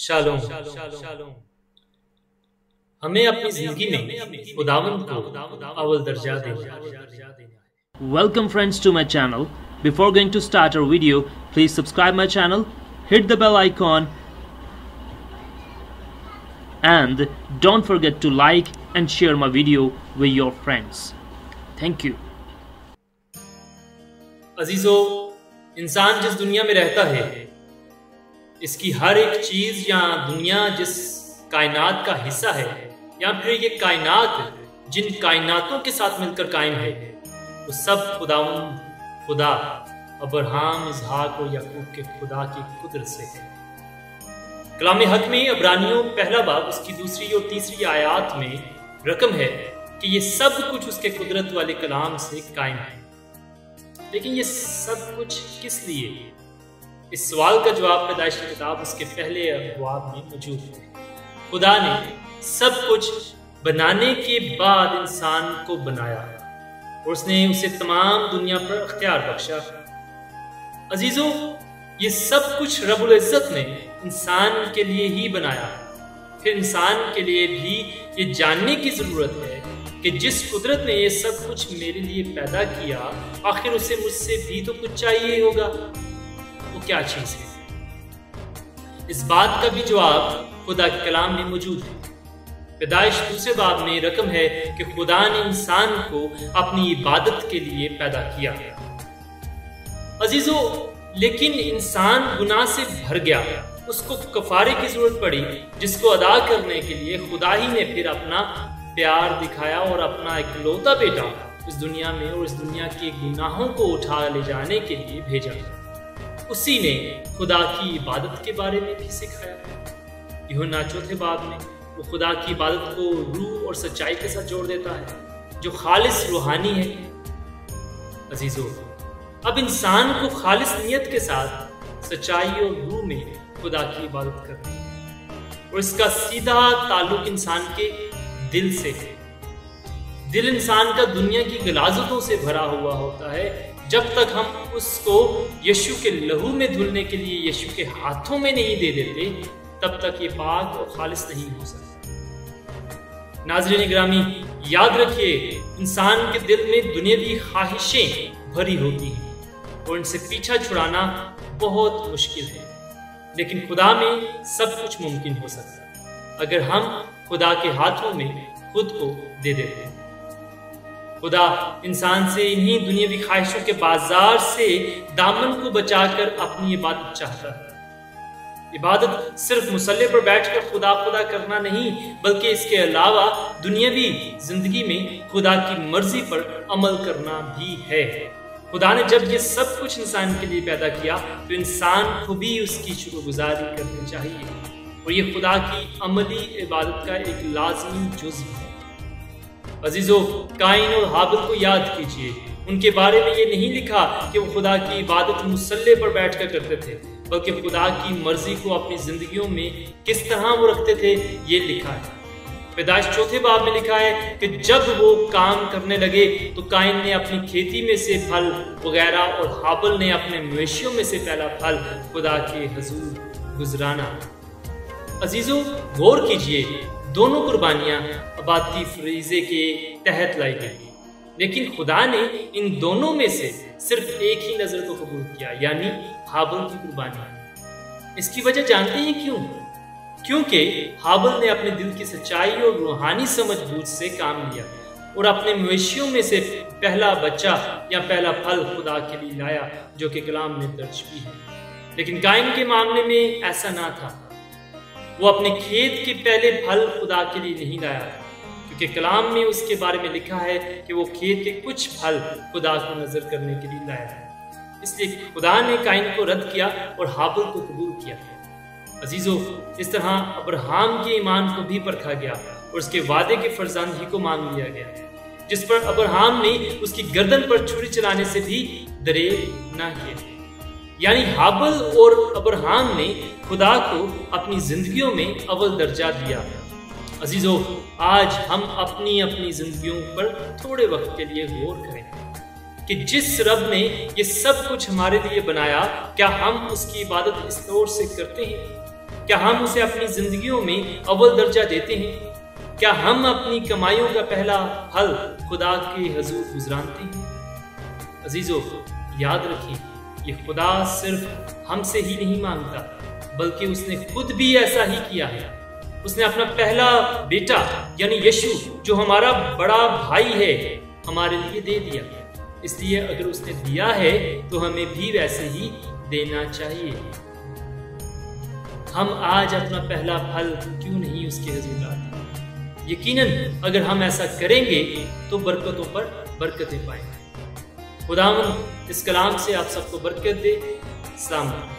Shalom. हमें अपनी जिंदगी में खुदावंद को अव्वल दर्जा देना है। Welcome friends to my channel. Before going to start our video, please subscribe my channel, hit the bell icon and don't forget to like and share my video with your friends. Thank you. अजीजो, इंसान जिस दुनिया में रहता है, इसकी हर एक चीज या दुनिया जिस कायनात का हिस्सा है या फिर ये कायनात जिन कायनातों के साथ मिलकर कायम है, वो सब खुदा अब्राहम, इसहाक और याकूब के खुदा की कुदरत से है। कलाम हक में इब्रानियों पहला बाब उसकी दूसरी और तीसरी आयत में रकम है कि ये सब कुछ उसके कुदरत वाले कलाम से कायम है। लेकिन ये सब कुछ किस लिए? इस सवाल का जवाब पैदाइश की किताब उसके पहले अबवाब में मौजूद है। खुदा ने सब कुछ बनाने के बाद इंसान को बनाया और उसने उसे तमाम दुनिया पर अख्तियार बख्शा। अजीजों, ये सब कुछ रब्बुल इज्जत ने इंसान के लिए ही बनाया। फिर इंसान के लिए भी ये जानने की जरूरत है कि जिस कुदरत ने ये सब कुछ मेरे लिए पैदा किया, आखिर उसे मुझसे भी तो कुछ चाहिए होगा। वो क्या चीज है? इस बात का भी जवाब खुदा के कलाम में मौजूद है। पैदाइश दूसरे बाब में रकम है कि खुदा ने इंसान को अपनी इबादत के लिए पैदा किया। अजीजों, लेकिन इंसान गुनाह से भर गया, उसको कफारे की जरूरत पड़ी, जिसको अदा करने के लिए खुदा ही ने फिर अपना प्यार दिखाया और अपना इकलौता बेटा इस दुनिया में और इस दुनिया के गुनाहों को उठा ले जाने के लिए भेजा। उसी ने खुदा की इबादत के बारे में भी सिखाया। यूहन्ना चौथे बाब में वो खुदा की इबादत को रूह और सच्चाई के साथ जोड़ देता है, जो खालिस रूहानी है। अजीजों, अब इंसान को खालिस नियत के साथ सच्चाई और रूह में खुदा की इबादत करनी है और इसका सीधा ताल्लुक इंसान के दिल से है। दिल इंसान का दुनिया की गलाजतों से भरा हुआ होता है। जब तक हम उसको यीशु के लहू में धुलने के लिए यीशु के हाथों में नहीं दे देते, तब तक ये पाक और खालिस नहीं हो सकता। नाज़रीन गिरामी, याद रखिए, इंसान के दिल में दुनियावी ख्वाहिशें भरी होती हैं और इनसे पीछा छुड़ाना बहुत मुश्किल है। लेकिन खुदा में सब कुछ मुमकिन हो सकता है अगर हम खुदा के हाथों में खुद को दे देते हैं। खुदा इंसान से इन्हीं दुनियावी ख्वाहिशों के बाजार से दामन को बचाकर अपनी इबादत चाहता है। इबादत सिर्फ मुसल्ले पर बैठकर खुदा खुदा करना नहीं, बल्कि इसके अलावा दुनियावी जिंदगी में खुदा की मर्जी पर अमल करना भी है। खुदा ने जब ये सब कुछ इंसान के लिए पैदा किया, तो इंसान को भी उसकी शुक्रगुजारी करनी चाहिए और ये खुदा की अमली इबादत का एक लाजमी जुज़्व है। अजीजों, काइन और हाबिल को याद कीजिए। उनके बारे में ये नहीं लिखा कि वो खुदा की इबादत मुसल्ले पर बैठकर करते थे, बल्कि खुदा की मर्जी को अपनी जिंदगियों में किस तरह वो रखते थे, ये लिखा है। पैदाइश चौथे बाब में लिखा है कि जब वो काम करने लगे तो काइन ने अपनी खेती में से फल वगैरह और हाबिल ने अपने मवेशियों में से पहला फल खुदा के हुजूर गुजराना। अजीजों, गौर कीजिए, दोनों कुर्बानियां अबादी फरीजे के तहत लाई गई, लेकिन खुदा ने इन दोनों में से सिर्फ एक ही नजर को कबूल किया, यानी हाबिल की कुर्बानी। इसकी वजह जानते हैं क्यों? क्योंकि हाबिल ने अपने दिल की सच्चाई और रूहानी समझबूझ से काम लिया और अपने मवेशियों में से पहला बच्चा या पहला फल खुदा के लिए लाया, जो कि कलाम में दर्ज भी है। लेकिन काइन के मामले में ऐसा ना था। वो अपने खेत के पहले फल खुदा के लिए नहीं लाया, क्योंकि कलाम में उसके बारे में लिखा है कि वो खेत के कुछ फल खुदा को नजर करने के लिए लाया है। इसलिए खुदा ने काइन को रद्द किया और हाबिल को कबूल किया। अजीजों, इस तरह अब्राहम के ईमान को भी परखा गया और उसके वादे के फर्जंद ही को मान लिया गया, जिस पर अब्राहम ने उसकी गर्दन पर छुरी चलाने से भी दरेर ना किया। यानी हाबिल और अब्राहम ने खुदा को अपनी जिंदगियों में अव्वल दर्जा दिया। अजीजों, आज हम अपनी अपनी जिंदगियों पर थोड़े वक्त के लिए गौर करें कि जिस रब ने ये सब कुछ हमारे लिए बनाया, क्या हम उसकी इबादत इस तौर से करते हैं? क्या हम उसे अपनी जिंदगियों में अव्वल दर्जा देते हैं? क्या हम अपनी कमाइयों का पहला फल खुदा के हुजूर गुजरानते हैं? अजीजों, याद रखें, ये खुदा सिर्फ हमसे ही नहीं मांगता, बल्कि उसने खुद भी ऐसा ही किया है। उसने अपना पहला बेटा यानी यीशु, जो हमारा बड़ा भाई है, हमारे लिए दे दिया। इसलिए अगर उसने दिया है तो हमें भी वैसे ही देना चाहिए। हम आज अपना पहला फल क्यों नहीं उसके हुजूर लाते? यकीनन अगर हम ऐसा करेंगे तो बरकतों पर बरकतें पाएंगे। खुदावंद इस कलाम से आप सबको बरकत दे। सलाम।